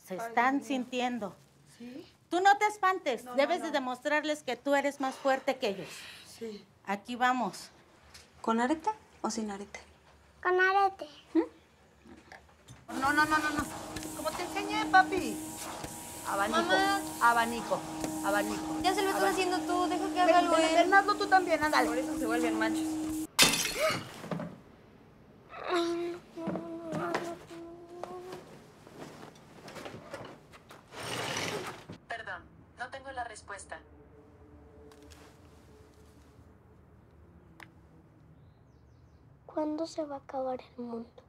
Se están sintiendo. ¿Sí? Tú no te espantes. No, Debes no. de demostrarles que tú eres más fuerte que ellos. Sí. Aquí vamos. ¿Con arete o sin arete? Con arete. No. Como te enseñé, papi. Abanico. Mamá. Abanico. Ya se lo estás haciendo tú, deja que haga algo él. Ven, hazlo tú también, ándale. Por eso se vuelven machos. Ay, no. Perdón, no tengo la respuesta. ¿Cuándo se va a acabar el mundo?